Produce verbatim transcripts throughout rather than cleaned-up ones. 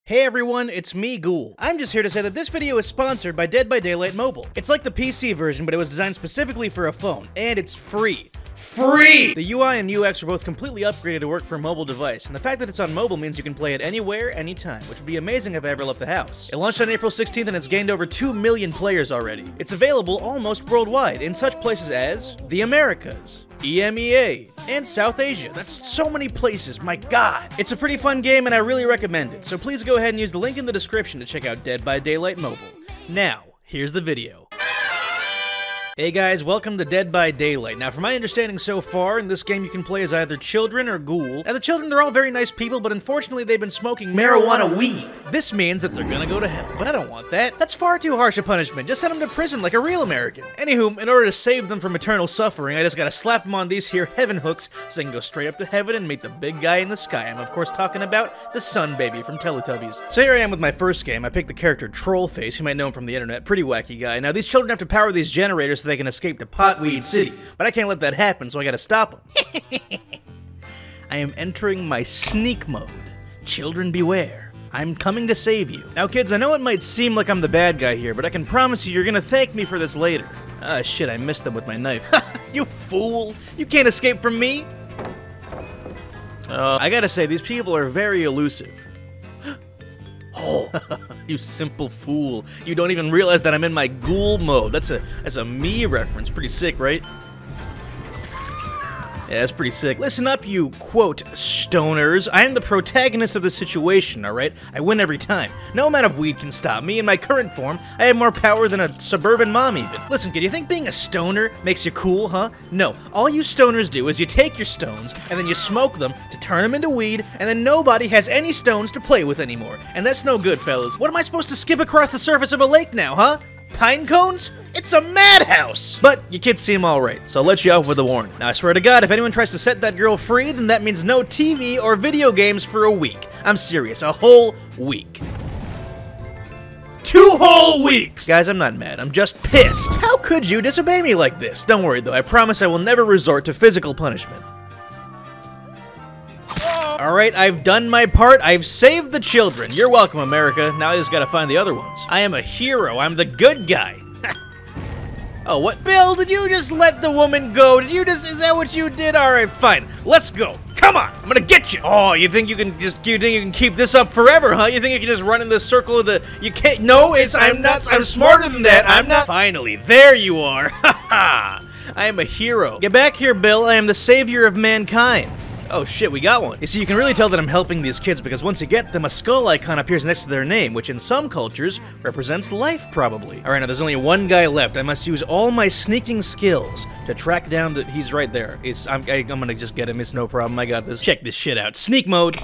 Hey everyone, it's me, Ghoul. I'm just here to say that this video is sponsored by Dead by Daylight Mobile. It's like the P C version, but it was designed specifically for a phone, and it's free. Free! The U I and U X are both completely upgraded to work for a mobile device, and the fact that it's on mobile means you can play it anywhere, anytime, which would be amazing if I ever left the house. It launched on April sixteenth and it's gained over two million players already. It's available almost worldwide, in such places as the Americas, E M E A, and South Asia. That's so many places, my god! It's a pretty fun game and I really recommend it, so please go ahead and use the link in the description to check out Dead by Daylight Mobile. Now, here's the video. Hey guys, welcome to Dead by Daylight. Now, from my understanding so far, in this game you can play as either children or ghoul. Now, the children, they're all very nice people, but unfortunately they've been smoking marijuana weed. This means that they're gonna go to hell, but I don't want that. That's far too harsh a punishment. Just send them to prison like a real American. Anywho, in order to save them from eternal suffering, I just gotta slap them on these here heaven hooks so they can go straight up to heaven and meet the big guy in the sky. I'm of course talking about the Sun Baby from Teletubbies. So here I am with my first game. I picked the character Trollface. You might know him from the internet. Pretty wacky guy. Now, these children have to power these generators so they can escape to Potweed City, but I can't let that happen, so I gotta stop them. I am entering my sneak mode. Children beware. I'm coming to save you. Now kids, I know it might seem like I'm the bad guy here, but I can promise you you're gonna thank me for this later. Ah shit, I missed them with my knife. You fool! You can't escape from me! Uh, I gotta say, these people are very elusive. Oh, you simple fool. You don't even realize that I'm in my ghoul mode. That's a that's a me reference. Pretty sick, right? Yeah, that's pretty sick. Listen up, you, quote, stoners. I am the protagonist of the situation, alright? I win every time. No amount of weed can stop me. In my current form, I have more power than a suburban mom even. Listen, kid, you think being a stoner makes you cool, huh? No. All you stoners do is you take your stones, and then you smoke them to turn them into weed, and then nobody has any stones to play with anymore. And that's no good, fellas. What am I supposed to skip across the surface of a lake now, huh? Pine cones? It's a madhouse! But you kids seem alright, so I'll let you off with a warning. Now, I swear to God, if anyone tries to set that girl free, then that means no T V or video games for a week. I'm serious, a whole week. Two whole weeks! Guys, I'm not mad, I'm just pissed. How could you disobey me like this? Don't worry though, I promise I will never resort to physical punishment. Alright, I've done my part. I've saved the children. You're welcome, America. Now I just gotta find the other ones. I am a hero. I'm the good guy. Oh, what? Bill, did you just let the woman go? Did you just, is that what you did? Alright, fine. Let's go. Come on, I'm gonna get you. Oh, you think you can just, you think you can keep this up forever, huh? You think you can just run in the circle of the, you can't, no, it's, I'm not, I'm smarter than that. I'm not. Finally, there you are. Ha ha. I am a hero. Get back here, Bill. I am the savior of mankind. Oh shit, we got one. You see, you can really tell that I'm helping these kids because once you get them, a skull icon appears next to their name, which in some cultures represents life, probably. Alright, now there's only one guy left. I must use all my sneaking skills to track down the- he's right there. It's, I'm, I, I'm gonna just get him, it's no problem, I got this. Check this shit out. Sneak mode.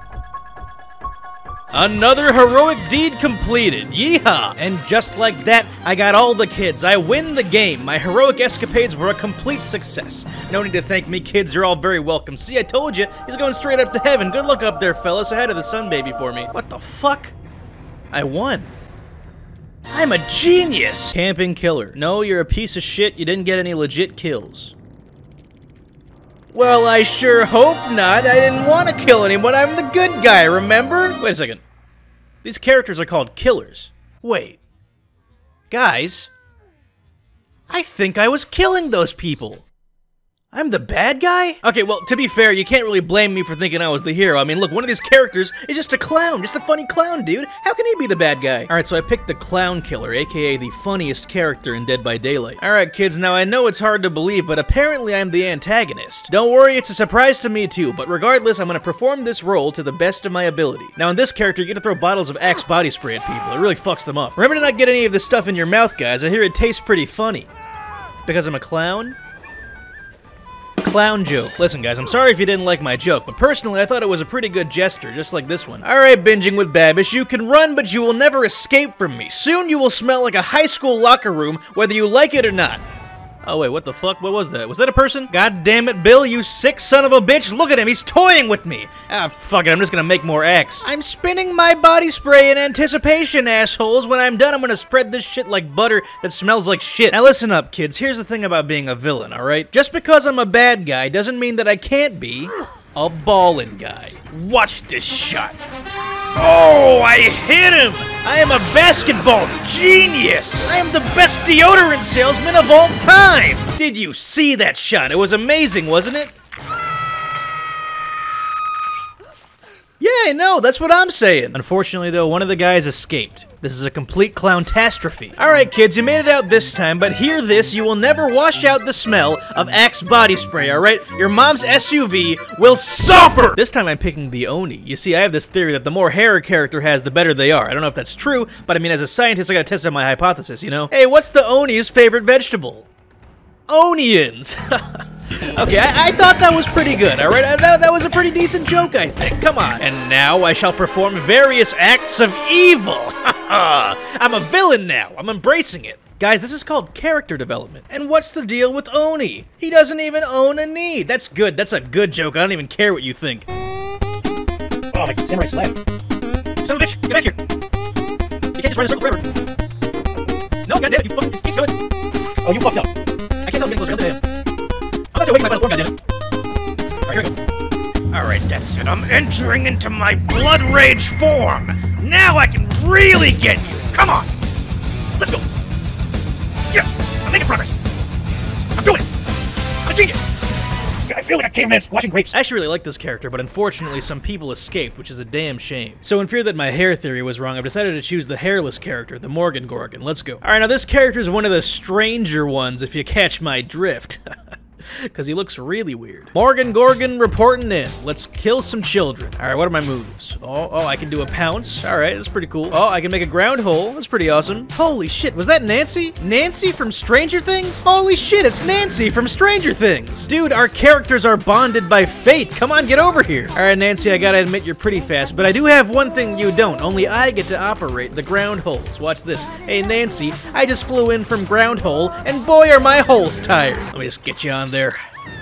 Another heroic deed completed. Yeehaw! And just like that, I got all the kids. I win the game. My heroic escapades were a complete success. No need to thank me, kids. You're all very welcome. See, I told you, he's going straight up to heaven. Good luck up there, fellas. Ahead of the Sun Baby for me. What the fuck? I won. I'm a genius! Camping killer. No, you're a piece of shit. You didn't get any legit kills. Well, I sure hope not. I didn't want to kill anyone. I'm the good guy, remember? Wait a second. These characters are called killers. Wait. Guys. I think I was killing those people. I'm the bad guy? Okay, well, to be fair, you can't really blame me for thinking I was the hero. I mean, look, one of these characters is just a clown, just a funny clown, dude. How can he be the bad guy? Alright, so I picked the clown killer, aka the funniest character in Dead by Daylight. Alright, kids, now I know it's hard to believe, but apparently I'm the antagonist. Don't worry, it's a surprise to me too, but regardless, I'm gonna perform this role to the best of my ability. Now, in this character, you get to throw bottles of Axe body spray at people. It really fucks them up. Remember to not get any of this stuff in your mouth, guys. I hear it tastes pretty funny. Because I'm a clown? Clown joke. Listen, guys, I'm sorry if you didn't like my joke, but personally, I thought it was a pretty good gesture, just like this one. Alright, binging with Babish, you can run, but you will never escape from me. Soon you will smell like a high school locker room, whether you like it or not. Oh, wait, what the fuck? What was that? Was that a person? God damn it, Bill, you sick son of a bitch! Look at him, he's toying with me! Ah, fuck it, I'm just gonna make more Axe. I'm spinning my body spray in anticipation, assholes! When I'm done, I'm gonna spread this shit like butter that smells like shit. Now listen up, kids, here's the thing about being a villain, alright? Just because I'm a bad guy doesn't mean that I can't be a ballin' guy. Watch this shot! Oh, I hit him! I am a basketball genius! I am the best deodorant salesman of all time! Did you see that shot? It was amazing, wasn't it? Yeah, I know, that's what I'm saying. Unfortunately, though, one of the guys escaped. This is a complete clowntastrophe. Alright, kids, you made it out this time, but hear this, you will never wash out the smell of Axe body spray, alright? Your mom's S U V will suffer! This time I'm picking the Oni. You see, I have this theory that the more hair a character has, the better they are. I don't know if that's true, but I mean, as a scientist, I gotta test out my hypothesis, you know? Hey, what's the Oni's favorite vegetable? Onions! Okay, I, I thought that was pretty good, alright? That, that was a pretty decent joke, I think. Come on. And now I shall perform various acts of evil. I'm a villain now. I'm embracing it. Guys, this is called character development. And what's the deal with Oni? He doesn't even own a knee. That's good. That's a good joke. I don't even care what you think. Oh, my samurai slap. Son of a bitch, get back here. You can't just run in a circle forever. No, goddammit, you fucking just keep going. Oh, you fucked up. I can't tell I'm getting closer. Goddammit. I'm about to awaken my final form, goddammit. Alright, here we go. Alright, that's it. I'm entering into my blood rage form. Now I can really get you. Come on. Let's go. Yes, I'm making progress. I'm doing it. I'm a genius. I feel like a caveman squashing grapes. I actually really like this character, but unfortunately some people escaped, which is a damn shame. So in fear that my hair theory was wrong, I've decided to choose the hairless character, the Morgan Gorgon. Let's go. Alright, now this character is one of the stranger ones, if you catch my drift. Because he looks really weird. Morgan Gorgon reporting in. Let's kill some children. Alright, what are my moves? Oh, oh, I can do a pounce. Alright, that's pretty cool. Oh, I can make a ground hole. That's pretty awesome. Holy shit, was that Nancy? Nancy from Stranger Things? Holy shit, it's Nancy from Stranger Things. Dude, our characters are bonded by fate. Come on, get over here. Alright, Nancy, I gotta admit you're pretty fast, but I do have one thing you don't. Only I get to operate the ground holes. Watch this. Hey, Nancy, I just flew in from ground hole, and boy, are my holes tired. Let me just get you on there. There.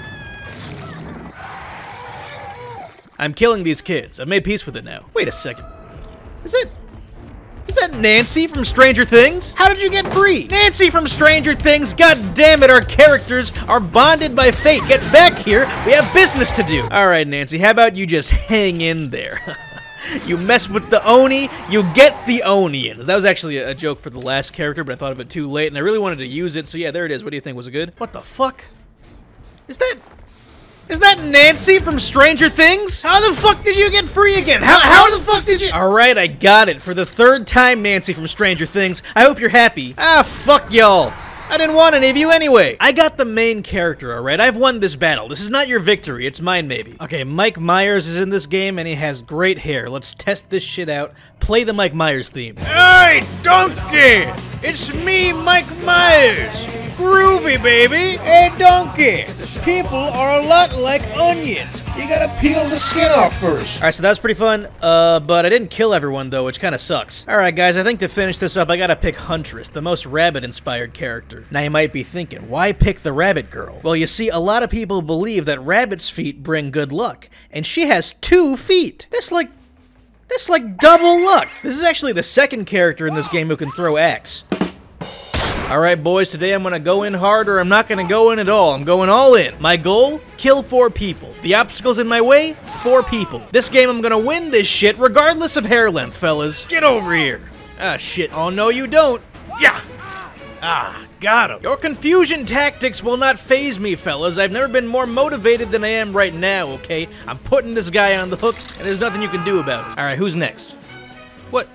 I'm killing these kids. I've made peace with it now. Wait a second. Is it... Is that Nancy from Stranger Things? How did you get free? Nancy from Stranger Things, god damn it, our characters are bonded by fate. Get back here, we have business to do. Alright, Nancy, how about you just hang in there? You mess with the Oni, you get the Onions. That was actually a joke for the last character, but I thought of it too late, and I really wanted to use it, so yeah, there it is. What do you think? Was it good? What the fuck? Is that... Is that Nancy from Stranger Things? How the fuck did you get free again? How, how the fuck did you... Alright, I got it. For the third time, Nancy from Stranger Things. I hope you're happy. Ah, fuck y'all. I didn't want any of you anyway. I got the main character, alright? I've won this battle. This is not your victory. It's mine, maybe. Okay, Mike Myers is in this game, and he has great hair. Let's test this shit out. Play the Mike Myers theme. Hey, donkey! It's me, Mike Myers. Groovy, baby! Hey, donkey! People are a lot like onions. You gotta peel the skin off first. Alright, so that was pretty fun. Uh, but I didn't kill everyone, though, which kind of sucks. Alright, guys, I think to finish this up, I gotta pick Huntress, the most rabbit-inspired character. Now, you might be thinking, why pick the rabbit girl? Well, you see, a lot of people believe that rabbit's feet bring good luck, and she has two feet. That's like... That's like double luck. This is actually the second character in this game who can throw axe. Alright, boys, today I'm gonna go in hard or I'm not gonna go in at all. I'm going all in. My goal? Kill four people. The obstacles in my way? Four people. This game, I'm gonna win this shit regardless of hair length, fellas. Get over here. Ah, shit. Oh, no, you don't. Yeah. Ah, got him. Your confusion tactics will not faze me, fellas. I've never been more motivated than I am right now, okay? I'm putting this guy on the hook, and there's nothing you can do about it. Alright, who's next? What?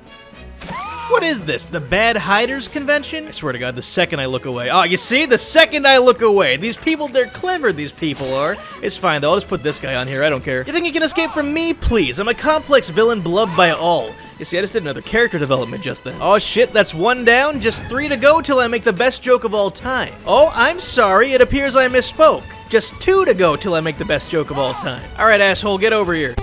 What is this? The Bad Hiders Convention? I swear to God, the second I look away. Oh, you see? The second I look away. These people, they're clever, these people are. It's fine, though. I'll just put this guy on here. I don't care. You think you can escape from me? Please. I'm a complex villain beloved by all. You see, I just did another character development just then. Oh, shit. That's one down. Just three to go till I make the best joke of all time. Oh, I'm sorry. It appears I misspoke. Just two to go till I make the best joke of all time. All right, asshole. Get over here.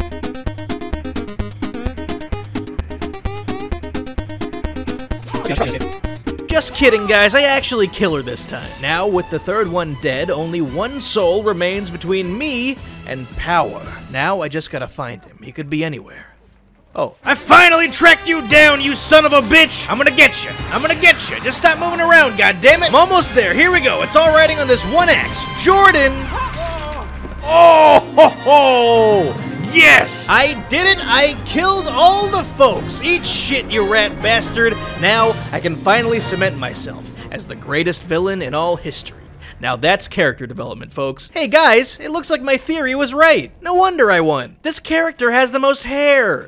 Just kidding, guys. I actually kill her this time. Now, with the third one dead, only one soul remains between me and power. Now, I just gotta find him. He could be anywhere. Oh. I finally tracked you down, you son of a bitch! I'm gonna get you. I'm gonna get you. Just stop moving around, goddammit! I'm almost there. Here we go. It's all riding on this one axe. Jordan! Oh, ho, ho! Yes! I did it! I killed all the folks! Eat shit, you rat bastard! Now, I can finally cement myself as the greatest villain in all history. Now that's character development, folks. Hey guys, it looks like my theory was right. No wonder I won. This character has the most hair.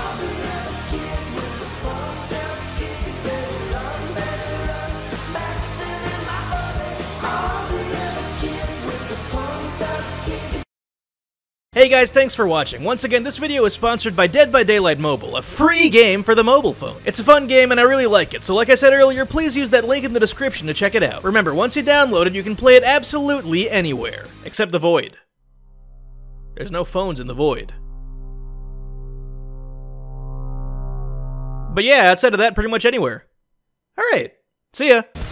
Hey guys, thanks for watching. Once again, this video is sponsored by Dead by Daylight Mobile, a free game for the mobile phone. It's a fun game and I really like it, so like I said earlier, please use that link in the description to check it out. Remember, once you download it, you can play it absolutely anywhere, except the Void. There's no phones in the Void. But yeah, outside of that, pretty much anywhere. Alright, see ya.